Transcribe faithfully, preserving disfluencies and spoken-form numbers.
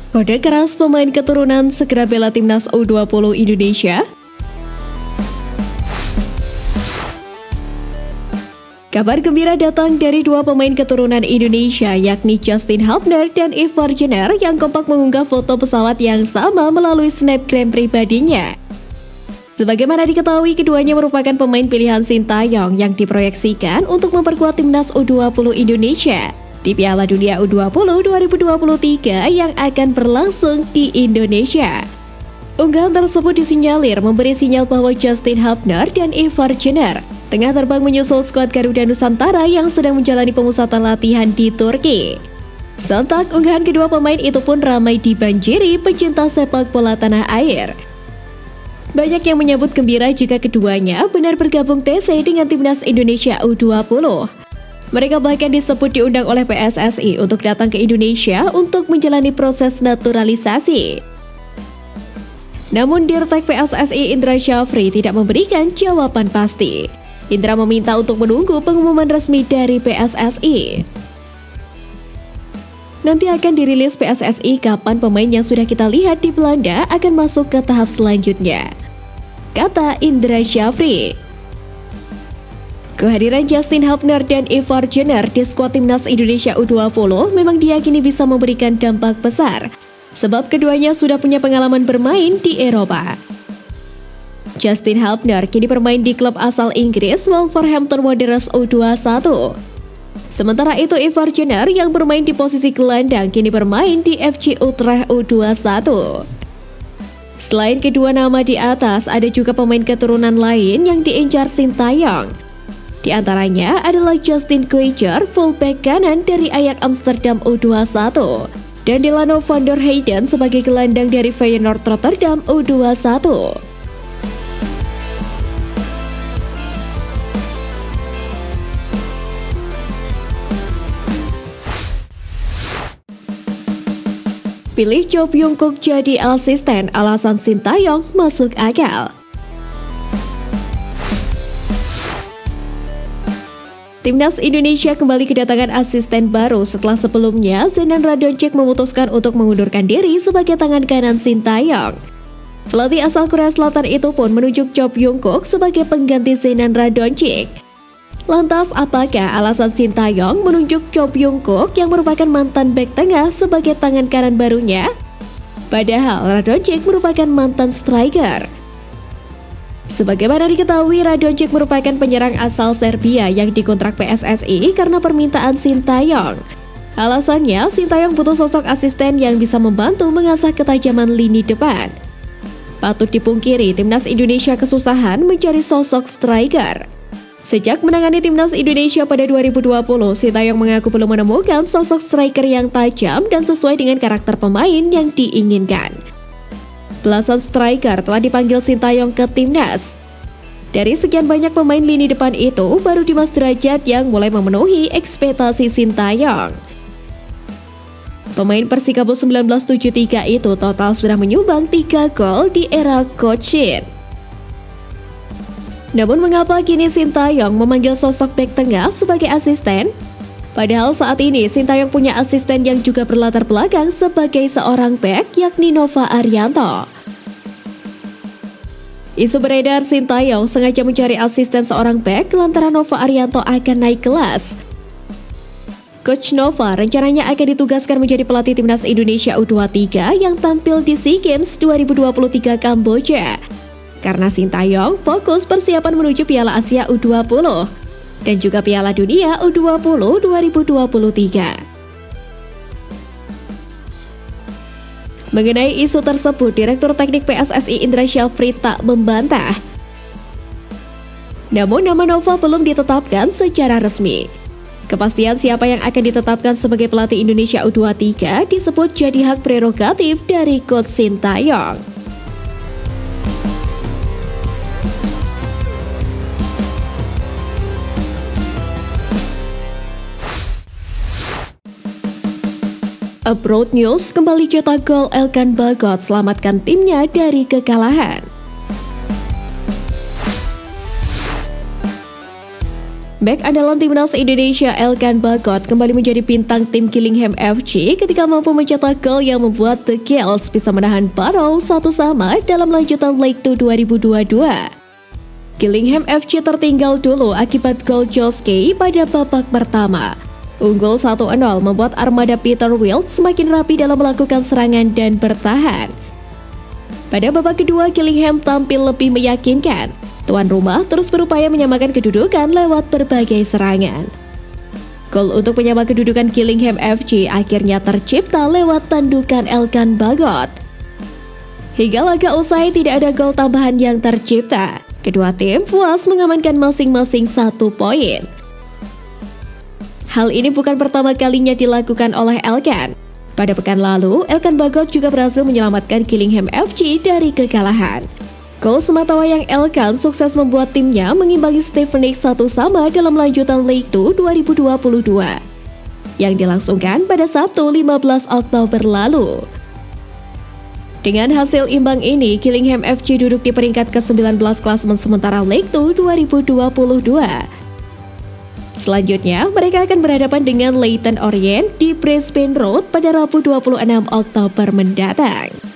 Kode keras pemain keturunan segera bela timnas U dua puluh Indonesia. Kabar gembira datang dari dua pemain keturunan Indonesia, yakni Justin Hubner dan Ivar Jenner yang kompak mengunggah foto pesawat yang sama melalui snapgram pribadinya. Sebagaimana diketahui, keduanya merupakan pemain pilihan Sintayong yang diproyeksikan untuk memperkuat timnas U dua puluh Indonesia di Piala Dunia U dua puluh dua ribu dua puluh tiga yang akan berlangsung di Indonesia. Unggahan tersebut disinyalir memberi sinyal bahwa Justin Hubner dan Ivar Jenner tengah terbang menyusul skuad Garuda Nusantara yang sedang menjalani pemusatan latihan di Turki. Sontak, unggahan kedua pemain itu pun ramai dibanjiri pecinta sepak bola tanah air. Banyak yang menyambut gembira jika keduanya benar bergabung T C dengan timnas Indonesia U dua puluh. Mereka bahkan disebut diundang oleh P S S I untuk datang ke Indonesia untuk menjalani proses naturalisasi. Namun Dirtek P S S I Indra Syafri tidak memberikan jawaban pasti. Indra meminta untuk menunggu pengumuman resmi dari P S S I. Nanti akan dirilis P S S I kapan pemain yang sudah kita lihat di Belanda akan masuk ke tahap selanjutnya, kata Indra Syafri. Kehadiran Justin Hubner dan Ivar Jenner di skuad timnas Indonesia U dua puluh memang diyakini bisa memberikan dampak besar, sebab keduanya sudah punya pengalaman bermain di Eropa. Justin Hubner kini bermain di klub asal Inggris Wolverhampton Wanderers U dua puluh satu. Sementara itu Ivar Jenner yang bermain di posisi gelandang kini bermain di F C Utrecht U dua puluh satu. Selain kedua nama di atas, ada juga pemain keturunan lain yang diincar Sintayong. Di antaranya adalah Justin Kuycher, fullback kanan dari Ajax Amsterdam U dua puluh satu, dan Delano van der Heyden sebagai gelandang dari Feyenoord Rotterdam U dua puluh satu. Pilih Jo Byung-kook jadi asisten, alasan Sintayong masuk akal. Timnas Indonesia kembali kedatangan asisten baru setelah sebelumnya Zenan Radonjic memutuskan untuk mengundurkan diri sebagai tangan kanan Sintayong. Pelatih asal Korea Selatan itu pun menunjuk Jo Byung-kook sebagai pengganti Zenan Radonjic. Lantas, apakah alasan Sintayong menunjuk Jo Byung-kook yang merupakan mantan bek tengah sebagai tangan kanan barunya? Padahal Radonjic merupakan mantan striker. Sebagaimana diketahui, Radonjic merupakan penyerang asal Serbia yang dikontrak P S S I karena permintaan Sintayong. Alasannya, Sintayong butuh sosok asisten yang bisa membantu mengasah ketajaman lini depan. Patut dipungkiri, timnas Indonesia kesusahan mencari sosok striker. Sejak menangani timnas Indonesia pada dua ribu dua puluh, Sintayong mengaku belum menemukan sosok striker yang tajam dan sesuai dengan karakter pemain yang diinginkan. Belasan striker telah dipanggil Sintayong ke timnas. Dari sekian banyak pemain lini depan itu, baru Dimas Derajat yang mulai memenuhi ekspektasi Sintayong. Pemain Persikabo seribu sembilan ratus tujuh puluh tiga itu total sudah menyumbang tiga gol di era Coach Shin. Namun mengapa kini Sintayong memanggil sosok bek tengah sebagai asisten? Padahal saat ini Sintayong punya asisten yang juga berlatar belakang sebagai seorang bek, yakni Nova Arianto. Isu beredar Sintayong sengaja mencari asisten seorang bek lantaran Nova Arianto akan naik kelas. Coach Nova rencananya akan ditugaskan menjadi pelatih timnas Indonesia U dua puluh tiga yang tampil di SEA Games dua ribu dua puluh tiga Kamboja. Karena Sintayong fokus persiapan menuju Piala Asia U dua puluh dan juga Piala Dunia U dua puluh dua ribu dua puluh tiga. Mengenai isu tersebut, Direktur Teknik P S S I Indra Syafri tak membantah. Namun nama Nova belum ditetapkan secara resmi. Kepastian siapa yang akan ditetapkan sebagai pelatih Indonesia U dua puluh tiga disebut jadi hak prerogatif dari Coach Sintayong. Abroad News kembali cetak gol Elkan Bagot selamatkan timnya dari kekalahan. Bek andalan timnas Indonesia Elkan Bagot kembali menjadi bintang tim Gillingham F C ketika mampu mencetak gol yang membuat The Gills bisa menahan Barrow satu sama dalam lanjutan League Two dua ribu dua puluh dua. Gillingham F C tertinggal dulu akibat gol Josh Kay pada babak pertama. Unggul satu nol membuat armada Peter Wild semakin rapi dalam melakukan serangan dan bertahan. Pada babak kedua, Gillingham tampil lebih meyakinkan. Tuan rumah terus berupaya menyamakan kedudukan lewat berbagai serangan. Gol untuk menyamakan kedudukan Gillingham F C akhirnya tercipta lewat tandukan Elkan Bagot. Hingga laga usai tidak ada gol tambahan yang tercipta. Kedua tim puas mengamankan masing-masing satu poin. Hal ini bukan pertama kalinya dilakukan oleh Elkan. Pada pekan lalu, Elkan Bagot juga berhasil menyelamatkan Gillingham F C dari kekalahan. Gol sematawayang Elkan sukses membuat timnya mengimbangi Stevenage satu sama dalam lanjutan League Two dua ribu dua puluh dua yang dilangsungkan pada Sabtu lima belas Oktober lalu. Dengan hasil imbang ini, Gillingham F C duduk di peringkat ke sembilan belas klasemen sementara League Two dua ribu dua puluh dua. Selanjutnya, mereka akan berhadapan dengan Leyton Orient di Brisbane Road pada Rabu dua puluh enam Oktober mendatang.